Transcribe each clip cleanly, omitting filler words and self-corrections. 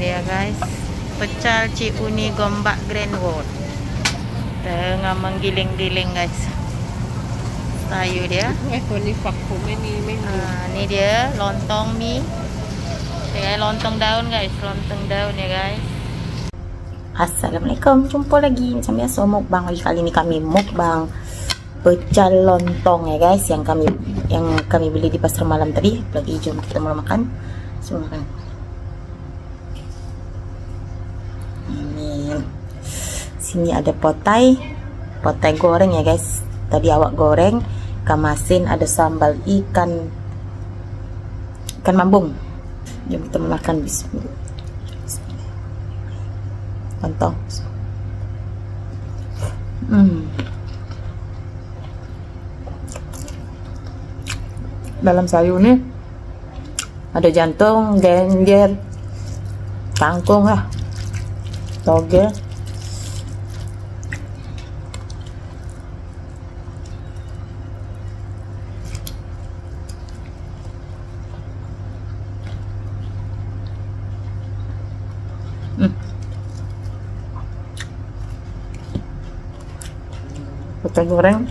dia guys. Pecal Cik Uni Gombak Grand Road. Tengah menggiling-giling guys. Sayur dia. Ni dia lontong mi. Lontong daun guys. Lontong daun ya guys. Assalamualaikum, jumpa lagi macam biasa mukbang lagi. Kali ni kami mukbang pecal lontong ya guys, yang kami beli di pasar malam tadi. Lagi jom kita mula makan. Semua makan. Ini sini ada potai goreng ya guys. Tadi awak goreng, ikan masin, ada sambal ikan mambung. Jom kita makan. Bismillah. Lontong. Dalam sayur ni ada jantung, genjer, kangkung lah, toge. Petai goreng.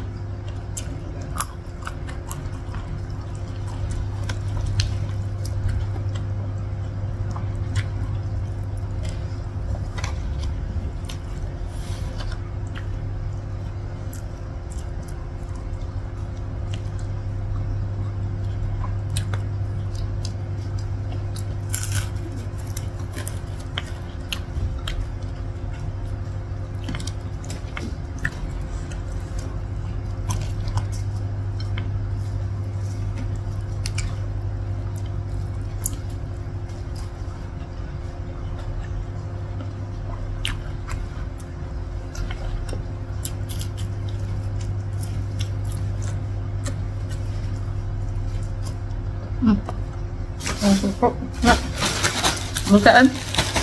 Cukup. Nak buka kan?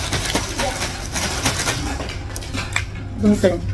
Penting.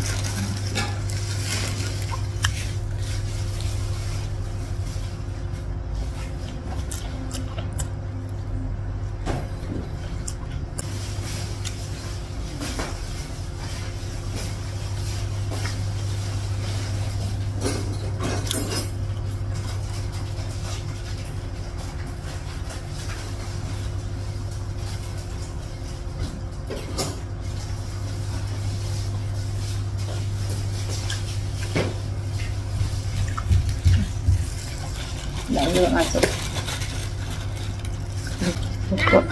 Lalu masuk. Cukup.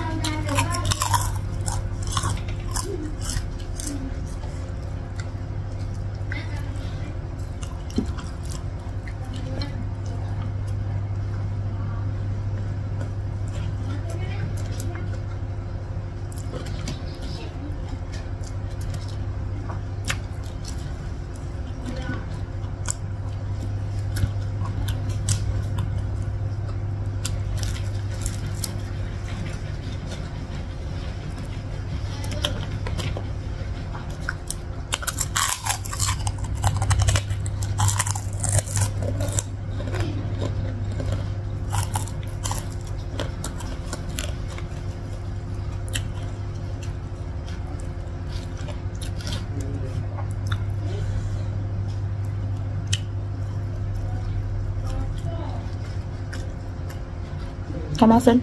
Kemasan.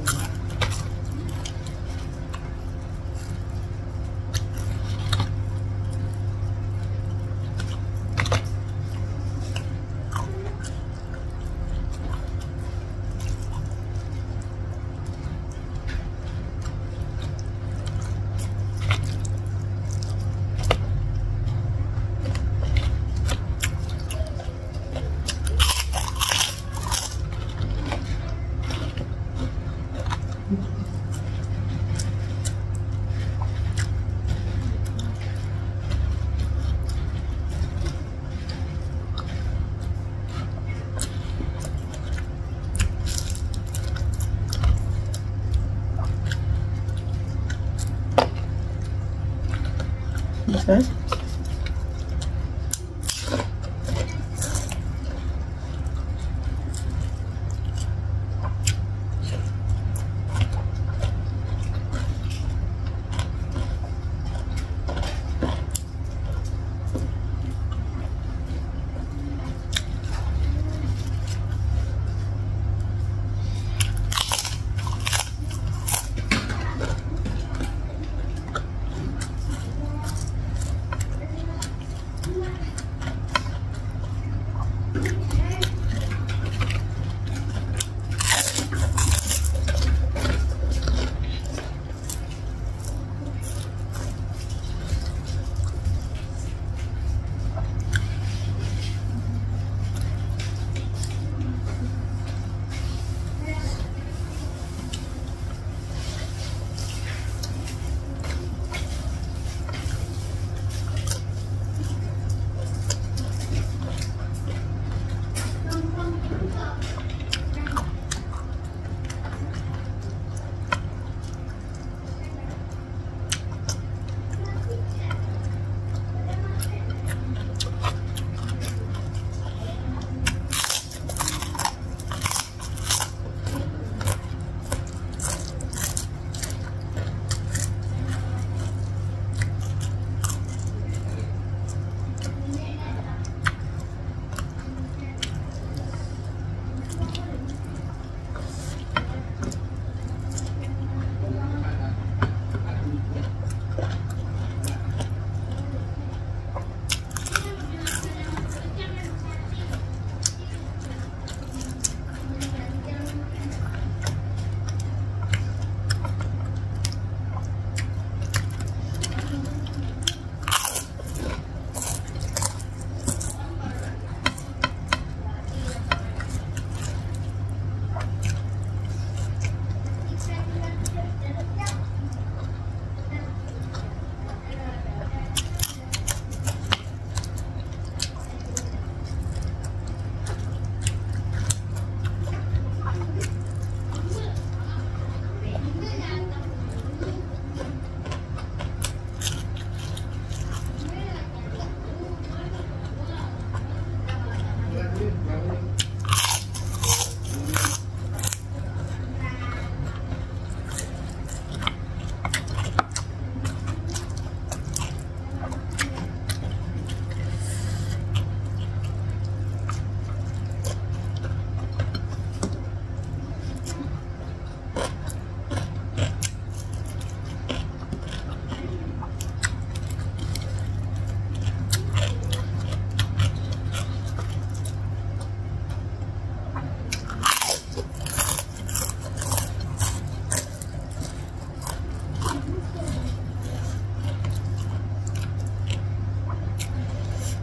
Guys.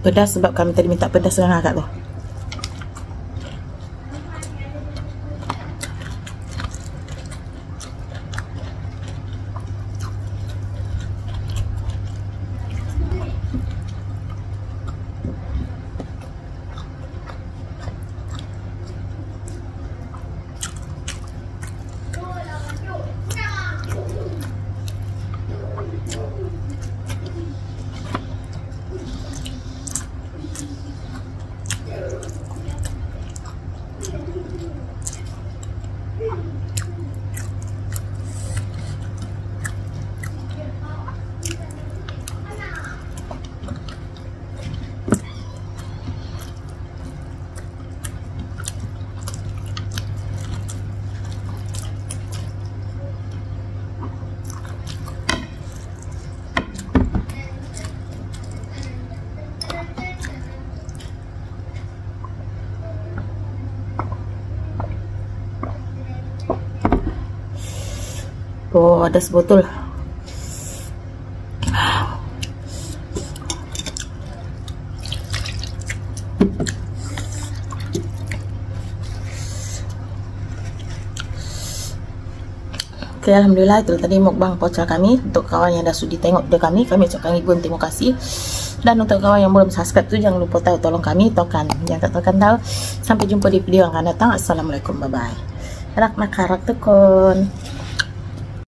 pedas sebab kami tadi minta pedas dengan akak tu. Oh, ada sebotol. Oke, alhamdulillah itu tadi mukbang pocal kami. Untuk kawan yang dah sudi tengok video kami ucapkan ribuan terima kasih. Dan untuk kawan yang belum subscribe tu jangan lupa tolong kami tekan. Yang tak tekan tahu. Sampai jumpa di video yang akan datang. Assalamualaikum, bye bye. Rak nak karak tekun.